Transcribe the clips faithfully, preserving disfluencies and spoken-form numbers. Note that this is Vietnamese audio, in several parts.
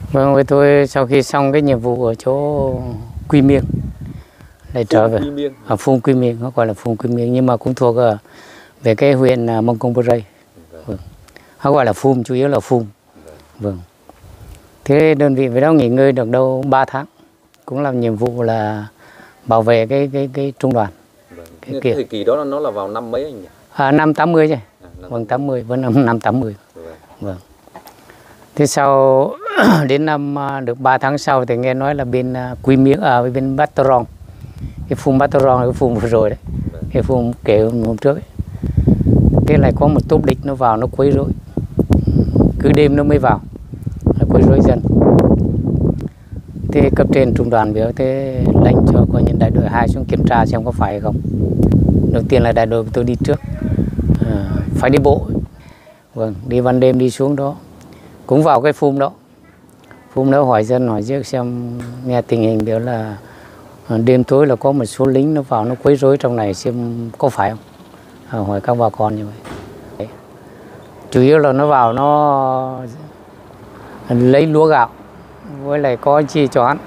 Vâng, với tôi sau khi xong cái nhiệm vụ ở chỗ Quy Miên lại trở về ở Phùng Quy Miên, nó gọi là Phùng Quy Miên nhưng mà cũng thuộc ở về cái huyện Mông Công Bơ Rây. Vâng. Nó gọi là Phùng, chủ yếu là Phùng. Vâng. Thế đơn vị với đó nghỉ ngơi được đâu ba tháng, cũng làm nhiệm vụ là bảo vệ cái cái cái trung đoàn. Vâng. Cái, cái thời kỳ đó nó là vào năm mấy anh nhỉ? À, năm tám mươi chứ. À, vâng, tám mươi, vẫn năm năm tám mươi. Vâng. Vâng. Thế sau đến năm được ba tháng sau thì nghe nói là bên Quy Miên ở à, bên Bát Rong, cái Phùng Bát Rong, cái Phùng vừa rồi đấy, vâng. Cái Phùng kể hôm trước ấy. Thế lại có một tốp địch nó vào nó quấy rối, cứ đêm nó mới vào, nó quấy rối dân. Thế cấp trên trung đoàn biểu thế lệnh cho coi như đại đội hai xuống kiểm tra xem có phải hay không. Đầu tiên là đại đội tôi đi trước, à, phải đi bộ, vâng, đi ban đêm đi xuống đó, cũng vào cái phum đó, phum đó hỏi dân hỏi trước xem nghe tình hình biểu là đêm tối là có một số lính nó vào nó quấy rối trong này xem có phải không, à, hỏi các bà con như vậy. Đấy. Chủ yếu là nó vào nó lấy lúa gạo với lại có chi cho hắn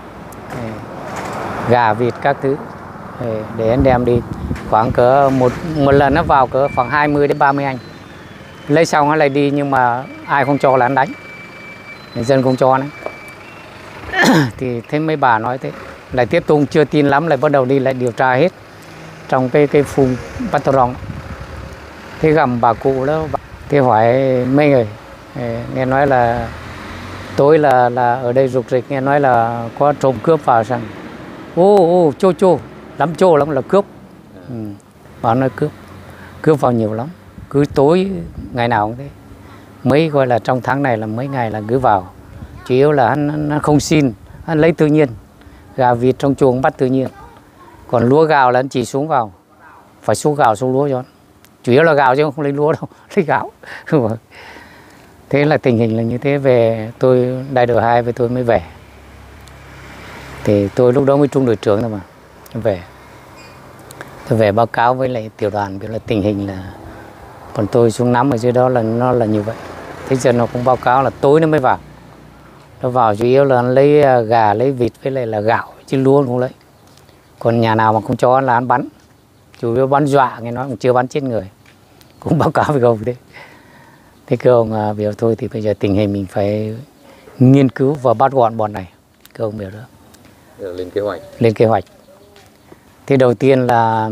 gà vịt các thứ để anh đem đi, khoảng cỡ một một lần nó vào cỡ khoảng hai mươi đến ba mươi anh, lấy xong nó lại đi nhưng mà ai không cho là anh đánh, dân không cho đấy. Thì thế mấy bà nói thế lại tiếp tục chưa tin lắm, lại bắt đầu đi lại điều tra hết trong cái cái Phùng Bát Rong. Thế gầm bà cụ đó, thế hỏi mấy người nghe nói là tối là là ở đây rục rịch, nghe nói là có trộm cướp vào rằng ô ô chô chô lắm, chô lắm là cướp. Ừ. Bảo nói cướp cướp vào nhiều lắm, cứ tối ngày nào cũng thế, mấy gọi là trong tháng này là mấy ngày là cứ vào, chủ yếu là hắn, hắn không xin, hắn lấy tự nhiên, gà vịt trong chuồng bắt tự nhiên, còn lúa gạo là hắn chỉ xuống vào, phải xuống gạo xuống lúa cho hắn. Chủ yếu là gạo chứ không lấy lúa đâu, lấy gạo. Thế là tình hình là như thế. Về tôi đại đội hai với tôi mới về, thì tôi lúc đó mới trung đội trưởng thôi mà về, tôi về báo cáo với lại tiểu đoàn biết là tình hình là còn tôi xuống nắm ở dưới đó là nó là như vậy. Thế giờ nó cũng báo cáo là tối nó mới vào, nó vào chủ yếu là lấy gà lấy vịt với lại là gạo chứ lúa không lấy, còn nhà nào mà không cho là ăn bắn, chủ yếu bắn dọa, nghe nói cũng chưa bắn chết người, cũng báo cáo với ông thế. Thế cơ ông biểu thôi thì bây giờ tình hình mình phải nghiên cứu và bắt gọn bọn này, cơ ông biểu đó. Lên kế hoạch. Lên kế hoạch. Thế đầu tiên là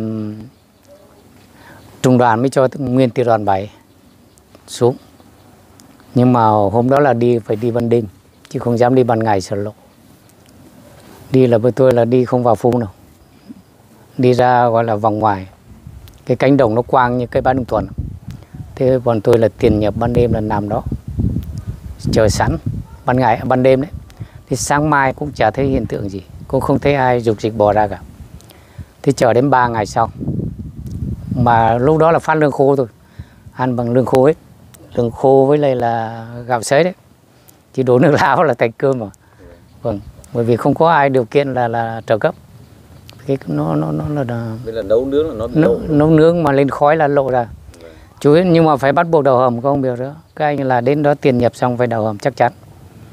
trung đoàn mới cho nguyên tiểu đoàn bảy xuống, nhưng mà hôm đó là đi phải đi ban đêm chứ không dám đi ban ngày sợ lộ. Đi là với tôi là đi không vào Phùng đâu, đi ra gọi là vòng ngoài, cái cánh đồng nó quang như cây bán đồng tuần. Thế bọn tôi là tiền nhập ban đêm là nằm đó chờ sẵn, ban ngày ban đêm đấy. Thì sáng mai cũng chả thấy hiện tượng gì, cũng không thấy ai dục dịch bò ra cả. Thế chờ đến ba ngày sau, mà lúc đó là phát lương khô thôi, ăn bằng lương khô ấy, lương khô với lại là gạo sấy đấy, chỉ đổ nước láo là thành cơm mà. Vâng, bởi vì không có ai điều kiện là là trợ cấp. Cái nó nó nó là, là, là nấu nướng là nó nấu, nấu nướng mà lên khói là lộ ra. Chú ấy, nhưng mà phải bắt buộc đầu hầm, không biểu đó. Các anh là đến đó tiền nhập xong phải đầu hầm chắc chắn.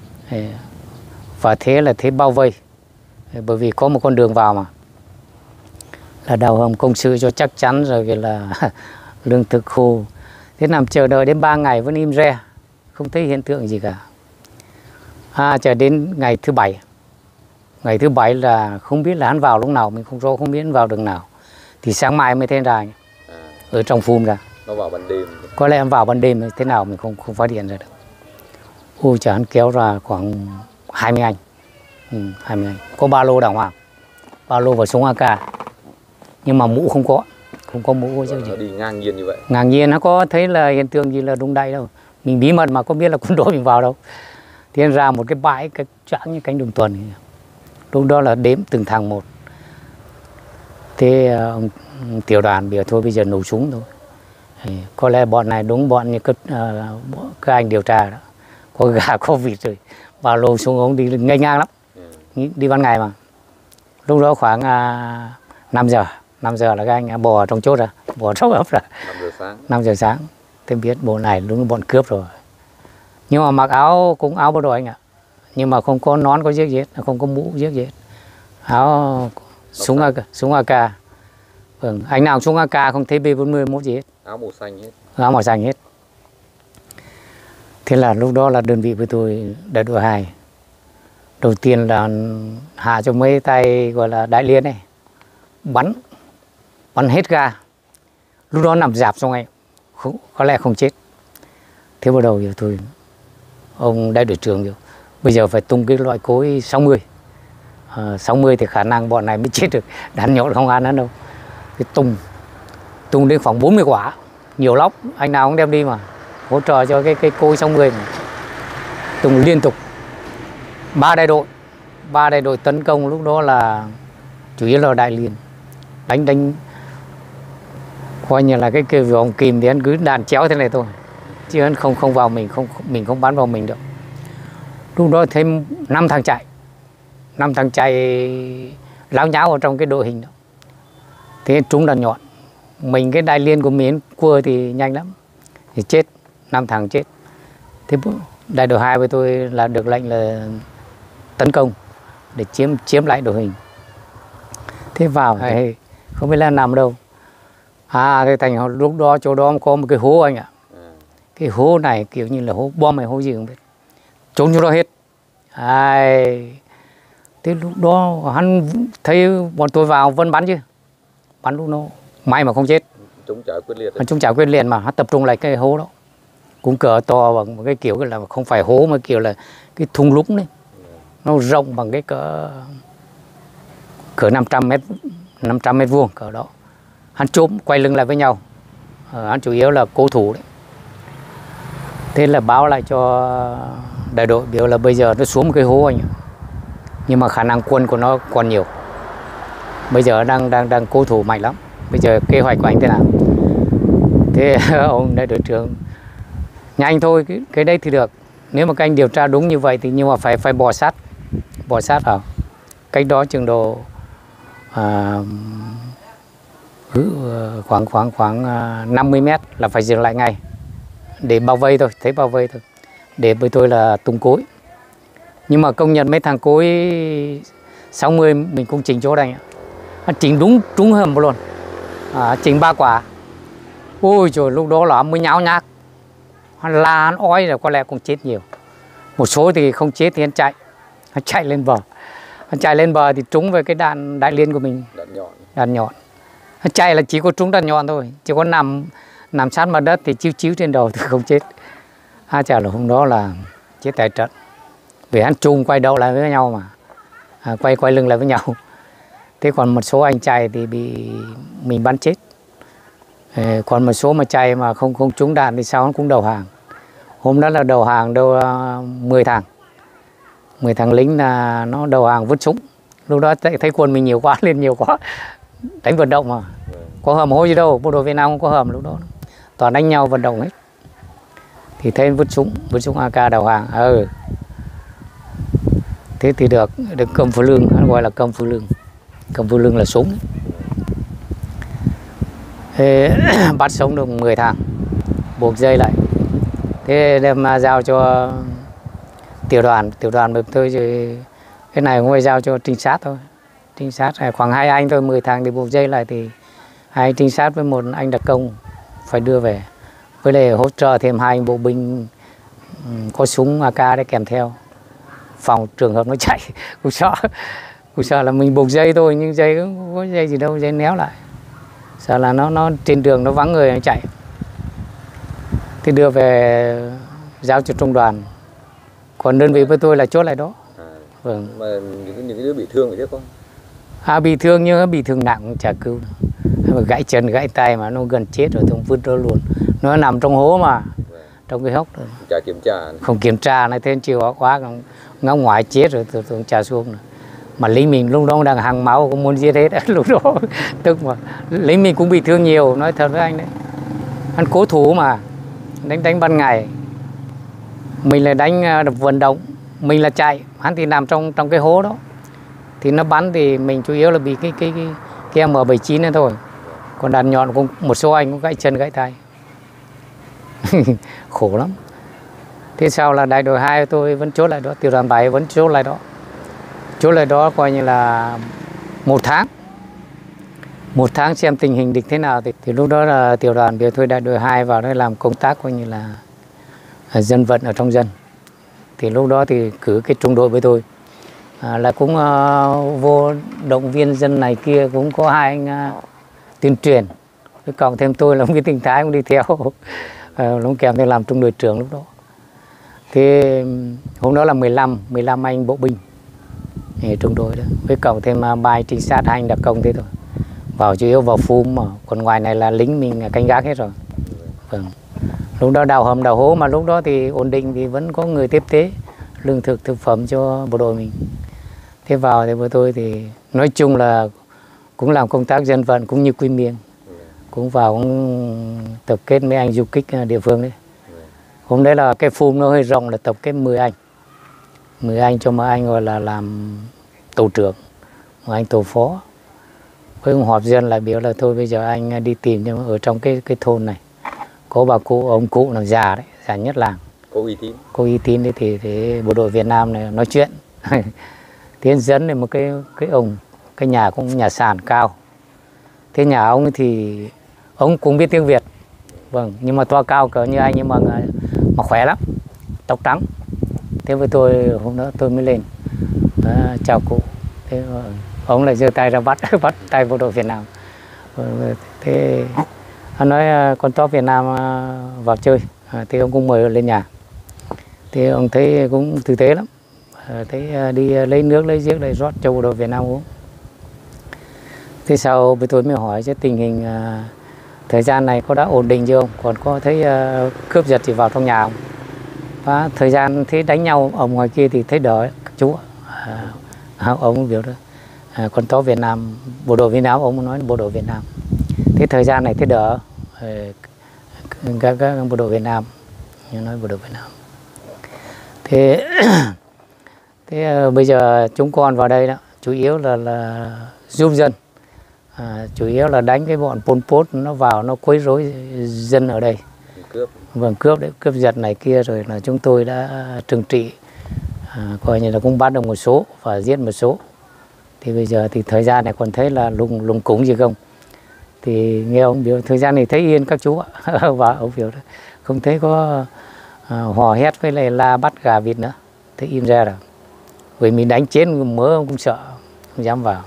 Và thế là thế bao vây, bởi vì có một con đường vào mà, là đầu hầm công sự cho chắc chắn rồi là lương thực khô. Thế nằm chờ đợi đến ba ngày vẫn im re, không thấy hiện tượng gì cả. À, chờ đến ngày thứ bảy, ngày thứ bảy là không biết là hắn vào lúc nào, mình không rõ, không biết hắn vào đường nào. Thì sáng mai mới thấy ra ở trong Phùng ra. Nó vào ban đêm. Có lẽ em vào ban đêm thế nào mình không không phát hiện ra được. Ôi trời, hắn kéo ra khoảng hai mươi anh, ừ, hai mươi anh, có ba lô đàng hoàng, ba lô và súng a ca, nhưng mà mũ không có, không có mũ chứ gì. Nó đi ngang nhiên như vậy. Ngang nhiên, nó có thấy là hiện tượng gì là đụng đậy đâu, mình bí mật mà có biết là quân đội mình vào đâu. Thì ra một cái bãi cái choáng như cánh đồng tuần, lúc đó là đếm từng thằng một. Thế ông tiểu đoàn biểu thôi bây giờ nổ súng thôi. Thì có lẽ bọn này đúng bọn như các, uh, các anh điều tra đó, có gà có vịt rồi, ba lô xuống ống đi ngây ngang lắm, ừ. Đi ban ngày mà. Lúc đó khoảng uh, năm giờ, năm giờ là các anh bò trong chốt ra, bò trong ấp ra. năm giờ sáng. năm giờ sáng, tôi biết bộ này đúng là bọn cướp rồi. Nhưng mà mặc áo cũng áo bộ đội anh ạ, nhưng mà không có nón có giết giết, không có mũ giết giết, áo súng A K, súng A K. Vâng, anh nào súng A K không thấy B bốn mươi mốt gì hết. Áo màu xanh hết. Áo màu xanh hết. Thế là lúc đó là đơn vị với tôi đại đội hai. Đầu tiên là hạ cho mấy tay gọi là đại liên này, bắn, bắn hết ga. Lúc đó nằm rạp xong ngay, không, có lẽ không chết. Thế bắt đầu tôi, ông đại đội trưởng rồi, bây giờ phải tung cái loại cối sáu mươi. À, sáu mươi thì khả năng bọn này mới chết được, đạn nhọn không ăn nó đâu. Thì tung, tung đến khoảng bốn mươi quả, nhiều lóc, anh nào cũng đem đi mà, hỗ trợ cho cái cái cối sáu mươi mà. Tung liên tục. Ba đại đội, ba đại đội tấn công lúc đó là chủ yếu là đại liên, đánh đánh coi như là cái cái vòng kìm thì anh cứ đàn chéo thế này thôi, chứ anh không không vào mình, không mình không bắn vào mình được. Lúc đó thêm năm thằng chạy, năm thằng chạy láo nháo ở trong cái đội hình đó, thế trúng đạn nhọn. Mình cái đại liên của mình cua thì nhanh lắm, thì chết, năm thằng chết. Thế đại đội hai với tôi là được lệnh là tấn công để chiếm chiếm lại đội hình. Thế vào thì không biết là nằm đâu. À, thì thành lúc đó chỗ đó có một cái hố anh ạ. À. Cái hố này kiểu như là hố bom hay hố gì không biết. Trốn chỗ đó hết. Ai... Thế lúc đó hắn thấy bọn tôi vào vẫn bắn chứ. Bắn lúc nó may mà không chết. Chúng trả quyết liệt. Chúng trả quyết liệt mà hắn tập trung lại cái hố đó. Cũng cỡ to bằng một cái kiểu là không phải hố mà kiểu là cái thung lũng đấy. Nó rộng bằng cái cỡ cỡ năm trăm mét, năm trăm mét vuông cỡ đó. Hắn trốn quay lưng lại với nhau. Ờ, hắn chủ yếu là cố thủ đấy. Thế là báo lại cho đại đội biểu là bây giờ nó xuống một cái hố anh ạ. Nhưng mà khả năng quân của nó còn nhiều. Bây giờ đang đang đang cố thủ mạnh lắm. Bây giờ kế hoạch của anh thế nào? Thế ông đại đội trưởng nhanh thôi, cái, cái đấy thì được. Nếu mà các anh điều tra đúng như vậy thì nhưng mà phải phải bò sát, bò sát vào. Cách đó chừng độ à, khoảng khoảng khoảng năm mươi mét là phải dừng lại ngay để bao vây thôi, thấy bao vây thôi. Để với tôi là tung cối. Nhưng mà công nhận mấy thằng cối sáu mươi mình cũng chỉnh chỗ đây. Nó chỉnh đúng trúng hầm luôn. À, chỉnh ba quả. Ôi trời, lúc đó là mới nháo nhác. Hắn la, hắn ói rồi có lẽ cũng chết nhiều. Một số thì không chết thì hắn chạy. Hắn chạy lên bờ. Hắn chạy lên bờ thì trúng về cái đạn đại liên của mình. Đạn nhọn. Đạn nhọn. Hắn chạy là chỉ có trúng đạn nhọn thôi. Chỉ có nằm nằm sát mặt đất thì chiếu chiếu trên đầu thì không chết. À chả là hôm đó là chết tại trận. Vì hắn chung quay đầu lại với nhau mà. À, quay quay lưng lại với nhau. Thế còn một số anh chạy thì bị mình bắn chết. Ờ, còn một số mà chạy mà không không trúng đạn thì sao hắn cũng đầu hàng. Hôm đó là đầu hàng đâu uh, mười thằng. mười thằng lính là nó đầu hàng vứt súng. Lúc đó thấy quân mình nhiều quá, lên nhiều quá. Đánh vận động mà. Có hầm hố gì đâu, bộ đội Việt Nam không có hầm lúc đó. Toàn đánh nhau vận động hết. Thì thấy vứt súng, vứt súng A K đầu hàng. Ừ. Thế thì được, được cầm phù lương, hắn gọi là cầm phù lương. Cầm phù lương là súng. Thế bắt sống được mười thằng, buộc dây lại. Thế đem giao cho tiểu đoàn, tiểu đoàn với tôi rồi cái này cũng phải giao cho trinh sát thôi. Trinh sát khoảng hai anh thôi, mười thằng thì buộc dây lại thì hai trinh sát với một anh đặc công phải đưa về. Với lại hỗ trợ thêm hai anh bộ binh có súng A K để kèm theo. Phòng trường hợp nó chạy, cũng sợ. Cũng sợ là mình buộc dây thôi, nhưng dây không có dây gì đâu, dây néo lại. Sợ là nó nó trên đường nó vắng người nó chạy. Thì đưa về giao cho trung đoàn. Còn đơn vị với tôi là chốt lại đó. À, vâng. Mà những, những đứa bị thương vậy chứ không? À, bị thương nhưng nó bị thương nặng cũng chả cứu. Mà gãy chân gãy tay mà nó gần chết rồi tôi vứt đó luôn. Nó nằm trong hố mà. Vâng. Trong cái hốc rồi. Chả kiểm tra. Không kiểm tra này, thêm chiều quá ngã ngoài chết rồi tôi, tôi trả xuống rồi. Mà lính mình lúc đó đang hàng máu cũng muốn giết hết lúc đó. Tức mà lính mình cũng bị thương nhiều, nói thật với anh đấy. Hắn cố thủ mà, đánh đánh ban ngày. Mình là đánh vận động, mình là chạy, hắn thì nằm trong trong cái hố đó. Thì nó bắn thì mình chủ yếu là bị cái cái cái, cái M bảy chín này thôi. Còn đạn nhọn cũng một số anh cũng gãy chân gãy tay. Khổ lắm. Thế sau là đại đội hai tôi vẫn chốt lại đó, tiểu đoàn bảy vẫn chốt lại đó. Chốt lại đó coi như là một tháng. Một tháng xem tình hình địch thế nào thì, thì lúc đó là tiểu đoàn biểu thôi đại đội hai vào đây làm công tác coi như là dân vận ở trong dân. Thì lúc đó thì cử cái trung đội với tôi. À, là cũng uh, vô động viên dân này kia, cũng có hai anh uh, tuyên truyền. Với cộng thêm tôi là một cái tình thái cũng đi theo. uh, Lúc kèm theo làm trung đội trưởng lúc đó. Thế hôm đó là mười lăm, mười lăm anh bộ binh trung đội đó. Với cộng thêm uh, ba trinh sát, hai anh đặc công thế thôi. Vào chủ yếu vào phum mà, còn ngoài này là lính mình canh gác hết rồi. Vâng. Lúc đó đào hầm đào hố mà lúc đó thì ổn định thì vẫn có người tiếp tế lương thực thực phẩm cho bộ đội mình. Thế vào thì với tôi thì nói chung là cũng làm công tác dân vận cũng như Quy Miên. Cũng vào cũng tập kết mấy anh du kích địa phương đấy. Hôm đấy là cái phum nó hơi rộng là tập kết mười anh. mười anh cho mấy anh gọi là làm tổ trưởng, một anh tổ phó. Với ông họp dân lại biểu là thôi bây giờ anh đi tìm nhưng ở trong cái cái thôn này có bà cụ, ông cụ là già đấy, già nhất làng. Có uy tín. Có uy tín đấy thì, thì bộ đội Việt Nam này nói chuyện. Tiến dẫn đến một cái cái ông, cái nhà cũng nhà sàn cao. Thế nhà ông thì ông cũng biết tiếng Việt. Vâng, nhưng mà to cao cỡ như anh nhưng mà mà khỏe lắm, tóc trắng. Thế với tôi hôm đó tôi mới lên à, chào cụ. Thế ông lại giơ tay ra bắt bắt tay bộ đội Việt Nam. Thế anh nói con to Việt Nam vào chơi. À, thế ông cũng mời lên nhà. Thế ông thấy cũng thực tế lắm. À, thấy đi lấy nước lấy giếng để rót cho bộ đội Việt Nam uống. Thế sau với tôi mới hỏi chứ tình hình à, thời gian này có đã ổn định chưa không? Còn có thấy à, cướp giật thì vào trong nhà không? Và thời gian thấy đánh nhau ở ngoài kia thì thấy đỡ các chú. À, ông biểu đó. À, con to Việt Nam, bộ đội Việt Nam, ông nói bộ đội Việt Nam. Thế thời gian này thấy đỡ các, các bộ đội Việt Nam, nói bộ đội Việt Nam. Thế, thế uh, bây giờ chúng con vào đây đó, chủ yếu là, là giúp dân, à, chủ yếu là đánh cái bọn Pol Pot nó vào nó quấy rối dân ở đây. Cướp. Vâng, cướp đấy, cướp giật này kia rồi là chúng tôi đã trừng trị, à, coi như là cũng bắt được một số và giết một số. Thì bây giờ thì thời gian này còn thấy là lùng lùng cúng gì không? Thì nghe ông biểu thời gian này thấy yên các chú ạ. Và ông biểu không thấy có à, hò hét với lại la bắt gà vịt nữa, thấy im ra rồi. Vì mình đánh chiến mớ ông cũng sợ, không dám vào.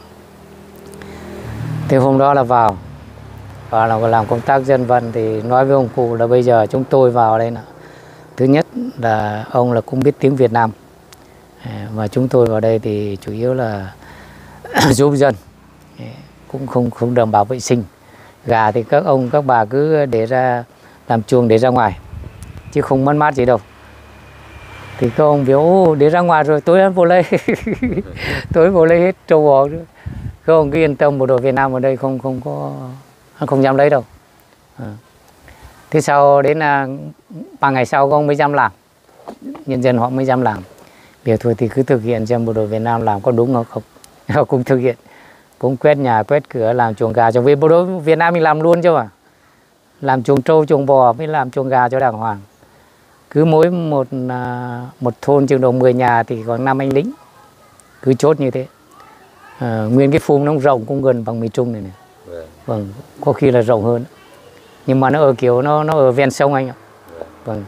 Thế hôm đó là vào và là làm công tác dân vận thì nói với ông cụ là bây giờ chúng tôi vào đây là thứ nhất là ông là cũng biết tiếng Việt Nam, và chúng tôi vào đây thì chủ yếu là giúp dân, cũng không không đảm bảo vệ sinh. Gà thì các ông các bà cứ để ra làm chuồng để ra ngoài chứ không mất mát gì đâu. Thì các ông biểu để ra ngoài rồi tối vô lấy tối vô lấy hết trâu bò nữa. Các ông cứ yên tâm, bộ đội Việt Nam ở đây không không có không dám lấy đâu. À. Thế sau đến là ba ngày sau các ông mới dám làm, nhân dân họ mới dám làm. Biểu thôi thì cứ thực hiện xem bộ đội Việt Nam làm có đúng không. Họ cũng thực hiện, cũng quét nhà quét cửa làm chuồng gà cho bộ đội Việt Nam mình làm luôn chứ mà. Làm chuồng trâu chuồng bò mới làm chuồng gà cho đàng hoàng. Cứ mỗi một một thôn chừng độ mười nhà thì có năm anh lính cứ chốt như thế. À, nguyên cái phum nó rộng cũng gần bằng miền Trung này này. Vâng, có khi là rộng hơn. Nhưng mà nó ở kiểu nó nó ở ven sông anh ạ. Vâng.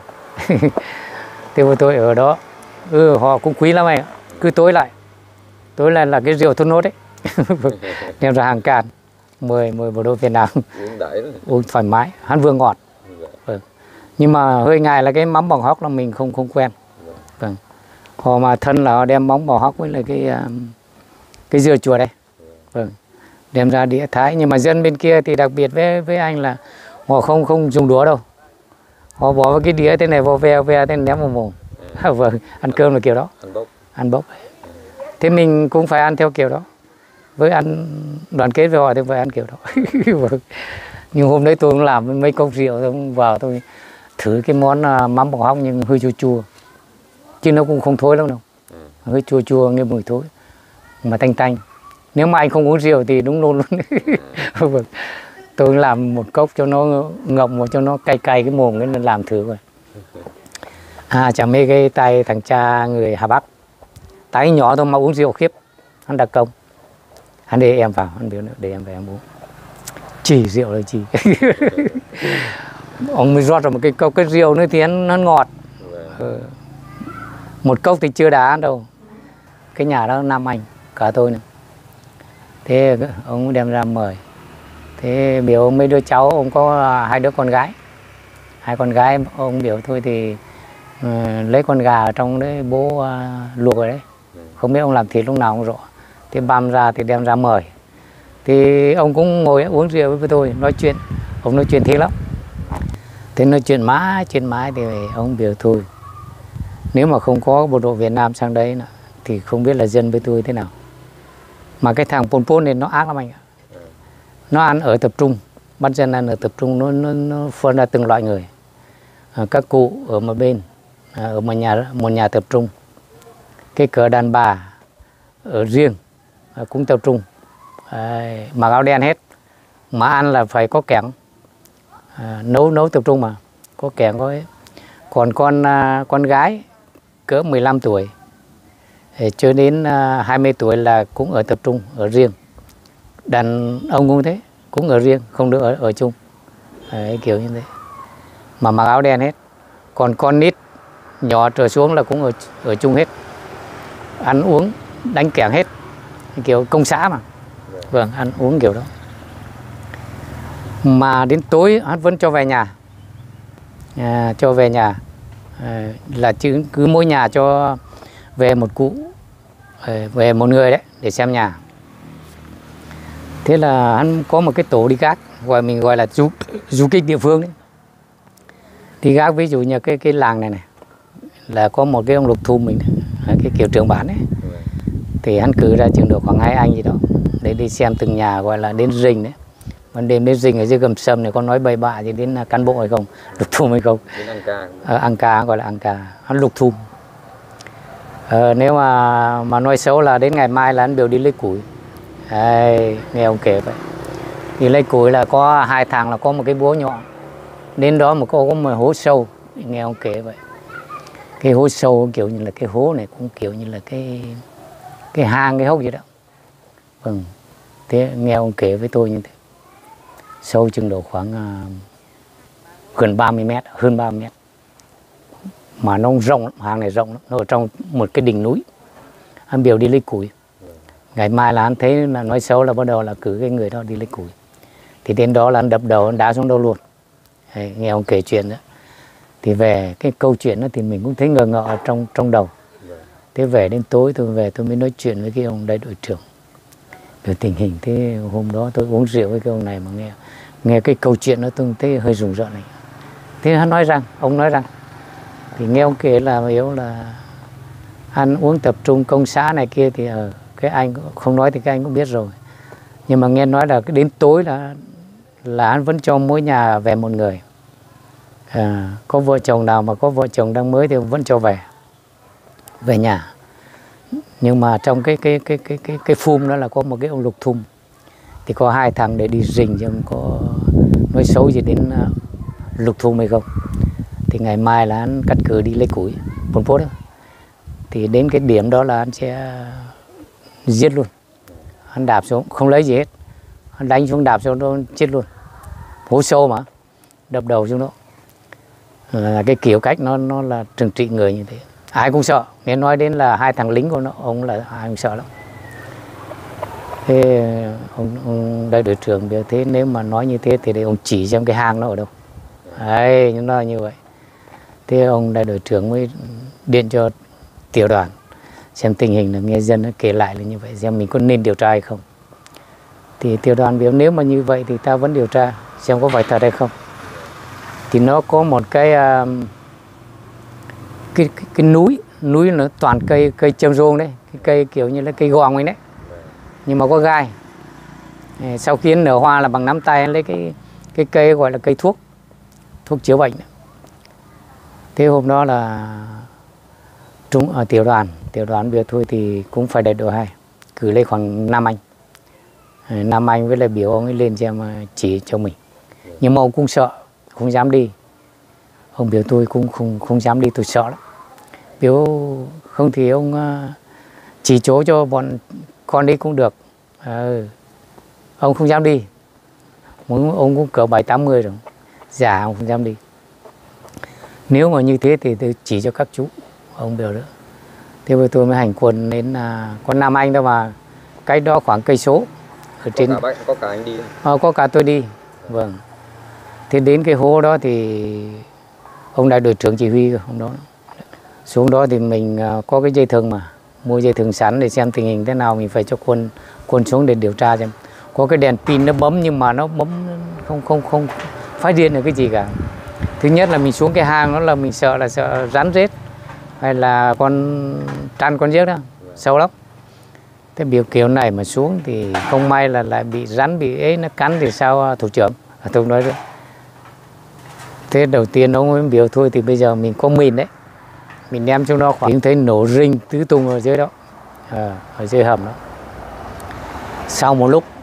Thế mà tôi ở đó, ừ, họ cũng quý lắm anh ạ. Cứ tối lại, tối lại là cái rượu thốt nốt đấy. Đem ra hàng can, mời mời bộ đội Việt Nam uống, uống thoải mái, hắn vừa ngọt. Vâng. Nhưng mà hơi ngại là cái mắm bò hóc là mình không không quen. Vâng. Họ mà thân là họ đem mắm bò hóc với lại cái cái dưa chua đây. Vâng. Đem ra đĩa thái, nhưng mà dân bên kia thì đặc biệt với với anh là họ không không dùng đũa đâu. Họ bỏ vào cái đĩa thế này vào ve ve thế ném vào mồm. Ừ. Vâng, ăn cơm là kiểu đó. Ăn bốc. Ăn bốc. Thế mình cũng phải ăn theo kiểu đó. Với ăn đoàn kết với họ thì phải ăn kiểu đó. Vâng. Nhưng hôm đấy tôi cũng làm mấy cốc rượu tôi cũng vào tôi thử cái món mắm bò hóc nhưng hơi chua chua. Chứ nó cũng không thối lắm đâu. Ừ. Hơi chua chua nghe mùi thối. Mà tanh tanh. Nếu mà anh không uống rượu thì đúng luôn luôn. Vâng. Tôi làm một cốc cho nó ngậm vào cho nó cay cay cái mồm cái làm thử rồi. À, chả mê cái tay thằng cha người Hà Bắc, tay nhỏ thôi mà uống rượu khiếp, hắn đặc công, hắn để em vào, hắn biểu để em về em uống, chỉ rượu rồi chỉ. Ông mới rót rồi một cái cốc cái rượu nữa thì hắn nó ngọt. Ừ. Một cốc thì chưa đã đâu. Cái nhà đó Nam Anh cả tôi nữa. Thế ông đem ra mời. Thế biểu mấy đứa cháu, ông có hai đứa con gái, hai con gái ông biểu thôi thì uh, lấy con gà ở trong đấy bố uh, luộc rồi đấy, không biết ông làm thịt lúc nào không rõ. Thế băm ra thì đem ra mời. Thì ông cũng ngồi uống rượu với tôi nói chuyện, ông nói chuyện thế lắm. Thế nói chuyện mãi chuyện mãi thì ông biểu thôi, nếu mà không có bộ đội Việt Nam sang đấy thì không biết là dân với tôi thế nào. Mà cái thằng Pol Pot này nó ác lắm anh ạ. Nó ăn ở tập trung, bắt dân ăn ở tập trung, nó, nó, nó phân ra từng loại người. À, các cụ ở một bên, à, ở một nhà một nhà tập trung. Cái cờ đàn bà ở riêng, à, cũng tập trung. À, mặc áo đen hết, mà ăn là phải có kẽng, à, nấu nấu tập trung mà có kẽng có ấy. Còn con à, con gái cỡ mười lăm tuổi cho đến à, hai mươi tuổi là cũng ở tập trung ở riêng. Đàn ông cũng thế, cũng ở riêng, không được ở, ở chung. Đấy, kiểu như thế. Mà mặc áo đen hết. Còn con nít nhỏ trở xuống là cũng ở, ở chung hết. Ăn uống, đánh kẻng hết. Kiểu công xã mà. Vâng, ăn uống kiểu đó. Mà đến tối hắn vẫn cho về nhà. À, cho về nhà. À, là chứ cứ mỗi nhà cho về một cụ, về một người đấy, để xem nhà. Thế là hắn có một cái tổ đi gác, gọi mình gọi là du, du kích địa phương đấy. Đi gác ví dụ như cái cái làng này này là có một cái ông Lục Thum mình, cái kiểu trưởng bản ấy. Thì hắn cử ra chừng độ khoảng hai anh gì đó để đi xem từng nhà, gọi là đến rình đấy. Ban đêm đến rình ở dưới Gầm Sâm này có nói bậy bạ gì đến cán bộ hay không, Lục Thum hay không. Đến ăn ca. À, ăn ca, gọi là ăn ca, hắn Lục Thum. Ờ, nếu mà mà nói xấu là đến ngày mai là hắn biểu đi lấy củi. Đấy, nghe ông kể vậy. Thì lấy củi là có hai thằng là có một cái búa nhọn, đến đó mà có, có một hố sâu, nghe ông kể vậy. Cái hố sâu kiểu như là cái hố này cũng kiểu như là cái cái hang, cái hốc gì đó. Vâng, thế nghe ông kể với tôi như thế. Sâu chừng độ khoảng uh, gần ba mươi mét, hơn ba mươi mét. Mà nó rộng lắm, hang này rộng lắm, nó ở trong một cái đỉnh núi. Anh biểu đi lấy củi. Ngày mai là anh thấy là nói xấu là bắt đầu là cử cái người đó đi lấy củi. Thì đến đó là anh đập đầu, anh đá xuống đâu luôn. Đấy, nghe ông kể chuyện đó. Thì về cái câu chuyện đó thì mình cũng thấy ngờ ngợ ở trong, trong đầu. Thế về đến tối tôi về tôi mới nói chuyện với cái ông đại đội trưởng. Về tình hình thế hôm đó tôi uống rượu với cái ông này mà nghe nghe cái câu chuyện đó tôi thấy hơi rùng rợn này. Thế hắn nói rằng, ông nói rằng thì nghe ông kể là yếu là ăn uống tập trung công xã này kia thì ở cái anh không nói thì cái anh cũng biết rồi. Nhưng mà nghe nói là đến tối là là anh vẫn cho mỗi nhà về một người. À, có vợ chồng nào mà có vợ chồng đang mới thì vẫn cho về về nhà. Nhưng mà trong cái cái cái cái cái cái phum đó là có một cái ông Lục Thum. Thì có hai thằng để đi rình chứ không có nói xấu gì đến uh, Lục Thum hay không. Thì ngày mai là anh cắt cử đi lấy củi Pol Pot đó. Thì đến cái điểm đó là anh sẽ giết luôn. Anh đạp xuống không lấy gì hết, anh đánh xuống đạp xuống đó chết luôn. Hố sâu mà đập đầu xuống đó. Là cái kiểu cách nó nó là trừng trị người như thế, ai cũng sợ. Nếu nói đến là hai thằng lính của nó, ông là ai cũng sợ lắm. Thế ông, ông đại đội trưởng biểu thế nếu mà nói như thế thì để ông chỉ xem cái hang nó ở đâu. Đấy, nó như vậy. Thế ông đại đội trưởng mới điện cho tiểu đoàn xem tình hình là nghe dân nó kể lại là như vậy, xem mình có nên điều tra hay không. Thì tiểu đoàn biểu nếu mà như vậy thì ta vẫn điều tra xem có phải thật hay không. Thì nó có một cái uh, cái, cái cái núi núi nó toàn cây cây châm rôn đấy, cái cây kiểu như là cây gòn ấy đấy, nhưng mà có gai. Sau khi nở hoa là bằng nắm tay lấy cái cái cây gọi là cây thuốc thuốc chữa bệnh đấy. Thế hôm đó là trung ở tiểu đoàn tiểu đoàn biểu thôi thì cũng phải đại đội hai cử lên khoảng năm anh năm anh với lại biểu ông ấy lên xem chỉ cho mình. Nhưng mà ông cũng sợ, không dám đi. Ông biểu tôi cũng không không dám đi, tôi sợ lắm. Biểu không thì ông chỉ chỗ cho bọn con đi cũng được. Ừ. Ông không dám đi. Ông cũng cỡ bảy tám mươi rồi. Già ông không dám đi. Nếu mà như thế thì tôi chỉ cho các chú. Ông biểu đó. Thế bây tôi mới hành quân đến à, con Nam Anh đó mà. Cái đó khoảng cây số. Ở Có trên... cả bác, có cả anh đi. Ờ, có cả tôi đi. Vâng. Thế đến cái hố đó thì ông đại đội trưởng chỉ huy rồi. Ông đó. Xuống đó thì mình có cái dây thừng mà. Mua dây thừng sẵn để xem tình hình thế nào. Mình phải cho quân quân xuống để điều tra xem. Có cái đèn pin nó bấm nhưng mà nó bấm không không không phát điện được cái gì cả. Thứ nhất là mình xuống cái hang đó là mình sợ là sợ rắn rết hay là con trăn con giếc đó, sâu lắm. Thế biểu kiểu này mà xuống thì không may là lại bị rắn bị ấy nó cắn thì sao thủ trưởng? À, tôi nói đấy. Thế đầu tiên ông ấy biểu thôi thì bây giờ mình có mìn đấy. Mình đem trong đó khoảng thấy nổ rinh tứ tung ở dưới đó. À, ở dưới hầm đó. Sau một lúc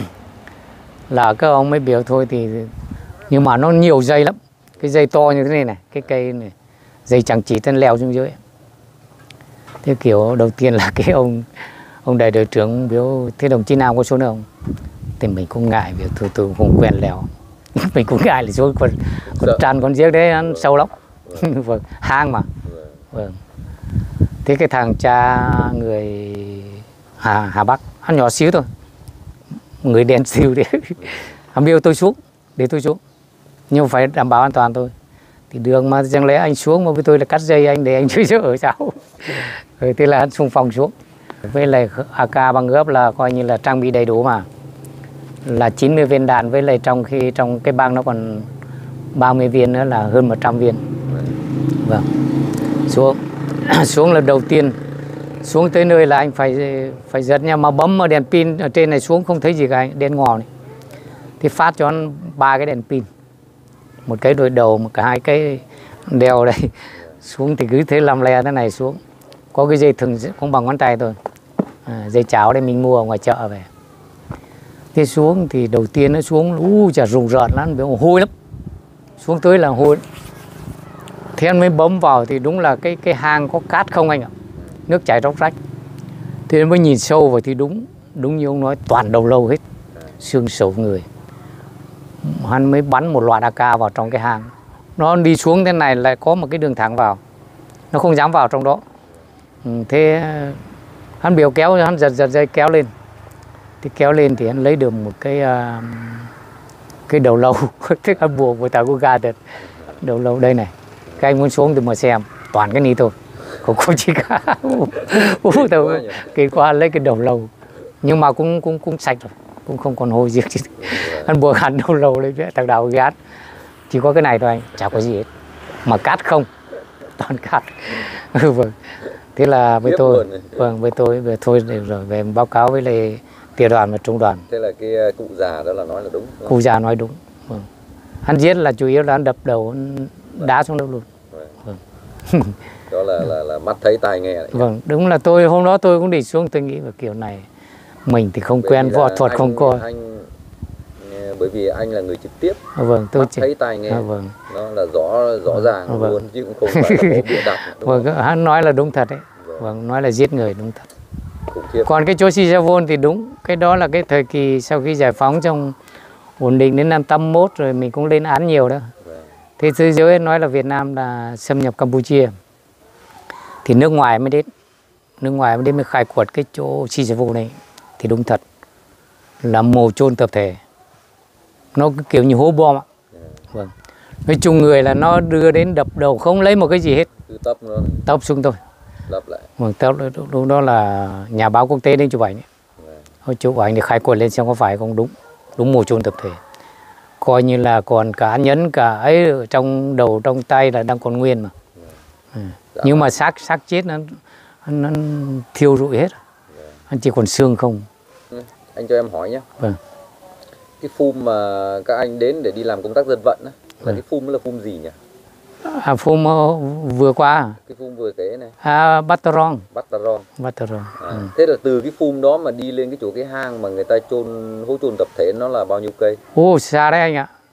là các ông mới biểu thôi thì nhưng mà nó nhiều dây lắm. Cái dây to như thế này này, cái cây này, dây chẳng chỉ thân leo xuống dưới. Thế kiểu đầu tiên là cái ông ông đại đội trưởng biểu thế đồng chí nào có xuống đâu không? Thì mình cũng ngại biểu thôi tôi không quen leo. Mình cũng ngại là xuống con con trăn con giếc đấy nó sâu lắm. Vâng, hang mà. Vâng. Thế cái thằng cha người Hà Hà Bắc, hắn nhỏ xíu thôi. Người đen xíu đấy. Hắn biểu tôi xuống, để tôi xuống. Nhưng phải đảm bảo an toàn thôi. Thì đường mà chẳng lẽ anh xuống mà với tôi là cắt dây anh để anh chui ở sao? Rồi thế là hắn xung phong xuống. Với lại a ca băng gấp là coi như là trang bị đầy đủ mà. Là chín mươi viên đạn với lại trong khi trong cái băng nó còn ba mươi viên nữa là hơn một trăm viên. Vâng. Xuống. Xuống là đầu tiên. Xuống tới nơi là anh phải phải giật nha, mà bấm đèn pin ở trên này xuống không thấy gì cả, đèn ngò này. Thì phát cho anh ba cái đèn pin. Một cái đội đầu, một cả hai cái đèo đây. Xuống thì cứ thế làm le thế này xuống. Có cái dây thừng cũng bằng ngón tay thôi. À, dây cháo đây mình mua ở ngoài chợ về. Thế xuống thì đầu tiên nó xuống, u chả rùng rợn lắm, hôi lắm. Xuống tới là hôi. Thế anh mới bấm vào thì đúng là cái cái hang có cát không anh ạ. Nước chảy róc rách. Thế mới nhìn sâu vào thì đúng, đúng như ông nói, toàn đầu lâu hết. Xương sầu người. Hắn mới bắn một loạt a ca vào trong cái hang. Nó đi xuống thế này lại có một cái đường thẳng vào. Nó không dám vào trong đó. Thế hắn biểu kéo, hắn giật giật dây kéo lên. Thì kéo lên thì hắn lấy được một cái uh, cái đầu lâu. Thế hắn buộc với tàu của ga thật. Đầu lâu đây này. Các anh muốn xuống thì mà xem. Toàn cái ní thôi. Không có gì cả. Ú tàu kỳ qua lấy cái đầu lâu. Nhưng mà cũng cũng cũng sạch rồi. Cũng không còn hôi gì. Hắn buộc hẳn đầu lâu lên thằng đào gát. Chỉ có cái này thôi anh. Chả có gì hết. Mà cát không. Toàn cát. Ừ, vâng. Thế là với tôi, vâng, với tôi về thôi rồi về báo cáo với lại tiểu đoàn và trung đoàn. Thế là cái cụ già đó là nói là đúng. đúng cụ già nói đúng. Vâng. Hắn giết là chủ yếu là hắn đập đầu, đá xuống đâu luôn. Vâng. Đó là, là là mắt thấy tai nghe. Đấy. Vâng, đúng là tôi hôm đó tôi cũng đi xuống tôi nghĩ là kiểu này mình thì không bởi quen võ thuật anh, không coi. Anh bởi vì anh là người trực tiếp. À, vâng, tôi mắt thấy tai nghe. À, vâng. Nó là rõ rõ ràng à, vâng. luôn chứ cũng không phải là bịa đặt. Vâng, hắn nói là đúng thật đấy. Vâng. Vâng, nói là giết người đúng thật. Khủng Còn cái chỗ Sisavon thì đúng, cái đó là cái thời kỳ sau khi giải phóng trong ổn định đến năm tám mốt rồi mình cũng lên án nhiều đó. Vâng. Thế thế giới nói là Việt Nam là xâm nhập Campuchia. Thì nước ngoài mới đến. Nước ngoài mới đến mới khai quật cái chỗ Sisavon này. Thì đúng thật là mồ chôn tập thể. Nó kiểu như hố bom ạ. Vâng. Nói chung người là nó đưa đến đập đầu không lấy một cái gì hết. Cứ tấp nó. Tấp xuống thôi. Lấp lại. Vâng, tấp lúc đó là nhà báo quốc tế đến chụp ảnh ấy. Vâng. Chụp ảnh thì khai quật lên xem có phải không đúng. Đúng mồ chôn tập thể. Coi như là còn cả nhẫn cả ấy ở trong đầu trong tay là đang còn nguyên mà. Vâng. Ừ. Nhưng mà xác xác chết nó, nó, nó thiêu rụi hết. Vâng. Nó chỉ còn xương không. Ừ. Anh cho em hỏi nhé. Vâng. Cái phum mà các anh đến để đi làm công tác dân vận á, là ừ. cái phum là phum gì nhỉ? À, phum vừa qua. Cái phum vừa kể này. À, Batarong. Batarong. Batarong. À, ừ. Thế là từ cái phum đó mà đi lên cái chỗ cái hang mà người ta chôn hố chôn tập thể nó là bao nhiêu cây? Ồ, xa đấy anh ạ.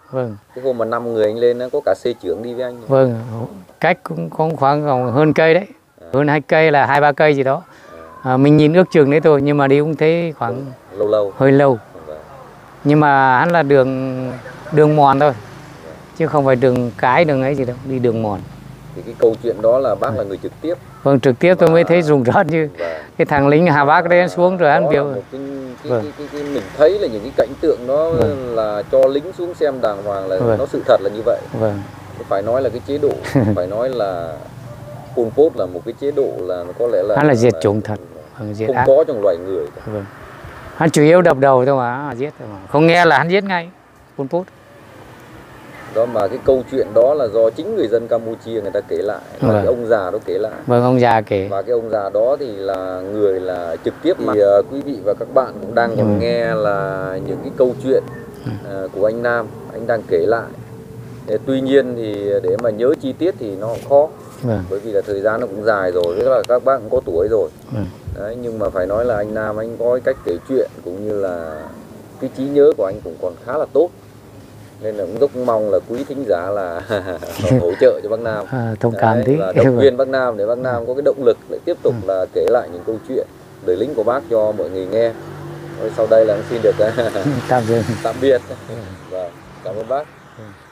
Vâng. Cái hôm mà năm người anh lên có cả xe trưởng đi với anh. Vâng, cách cũng có khoảng còn hơn cây đấy, à. hơn hai cây là hai ba cây gì đó. À, mình nhìn ước chừng đấy thôi, nhưng mà đi cũng thấy khoảng lâu lâu, hơi lâu. Vâng. Nhưng mà hắn là đường đường mòn thôi, vâng. chứ không phải đường cái đường ấy gì đâu, đi đường mòn. Thì cái câu chuyện đó là bác là người trực tiếp. Vâng, trực tiếp tôi và... mới thấy rùng rợn chứ. Vâng. Cái thằng lính Hà Bác đấy xuống rồi hắn biểu. Cái, cái, vâng. cái, cái, cái, mình thấy là những cái cảnh tượng đó vâng. là cho lính xuống xem đàng hoàng là vâng. nó sự thật là như vậy. Vâng. Phải nói là cái chế độ, phải nói là Pol Pot là một cái chế độ là có lẽ là hắn là diệt chủng thật, vâng, diệt không ác. có trong loài người. Vâng. Hắn chủ yếu đập đầu thôi mà, giết thôi mà. Không nghe là hắn giết ngay. Pol Pot. Đó mà cái câu chuyện đó là do chính người dân Campuchia người ta kể lại, và vâng. cái ông già đó kể lại. Vâng, ông già kể. Và cái ông già đó thì là người là trực tiếp mà uh, quý vị và các bạn cũng đang còn ừ. nghe là những cái câu chuyện uh, của anh Nam, anh đang kể lại. Để, tuy nhiên thì để mà nhớ chi tiết thì nó cũng khó. Vâng. Bởi vì là thời gian nó cũng dài rồi, tức là các bác cũng có tuổi rồi. Vâng. Đấy, nhưng mà phải nói là anh Nam anh có cái cách kể chuyện cũng như là cái trí nhớ của anh cũng còn khá là tốt. Nên là cũng rất mong là quý thính giả là hỗ trợ cho bác Nam, à, thông cảm tí và động viên bác Nam để bác Nam có cái động lực để tiếp tục là kể lại những câu chuyện đời lính của bác cho mọi người nghe. Rồi sau đây là xin được tạm biệt. Tạm biệt. Và cảm ơn bác.